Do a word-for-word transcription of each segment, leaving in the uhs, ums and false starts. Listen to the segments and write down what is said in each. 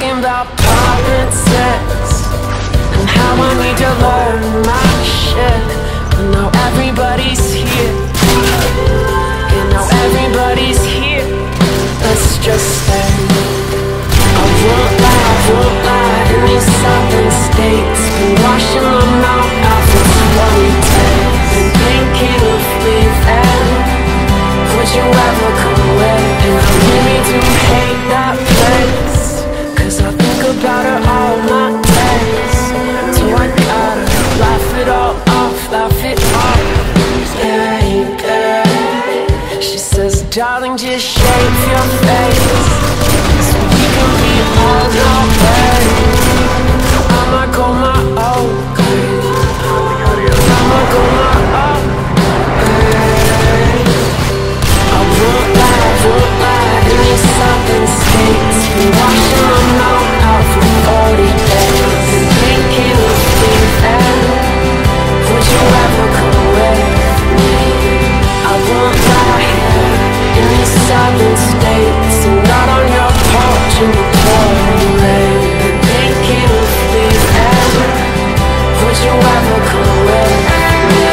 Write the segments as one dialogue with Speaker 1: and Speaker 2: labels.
Speaker 1: talking about politics and how I need to learn my shit. And now everybody's here, and now everybody's here. Let's just stay. I won't lie, I won't lie. In these southern states, been washing my mouth out for twenty days. Been thinking of leaving. Would you ever come with? And I really do hate that place, 'cause I think about her all my days. So I gotta laugh it all off, laugh it off. Yeah, yeah. She says, darling, just shave your face so we can be on our way. I might go my own way. I might go my own way. I won't lie, I won't lie. In these southern states, been washing my mouth out for forty days. Been thinking of leaving. Would you ever come with me? I won't lie here in these southern states, and not on your porch in the pouring rain. Been thinking of leaving. Would you ever come with me?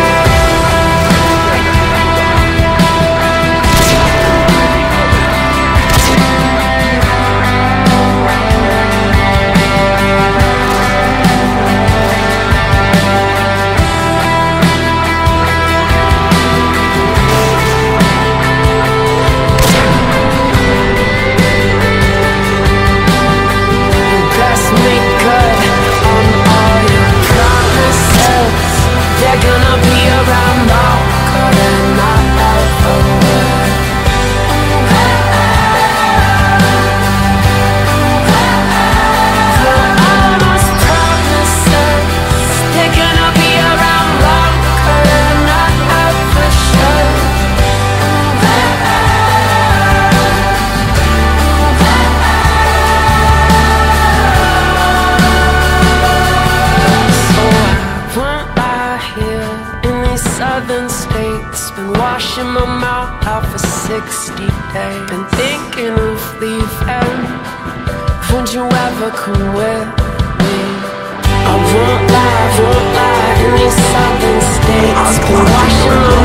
Speaker 1: Southern states, been washing my mouth out for sixty days. Been thinking of leaving. Would you ever come with me? I won't lie, I won't lie. In these southern states, been washing my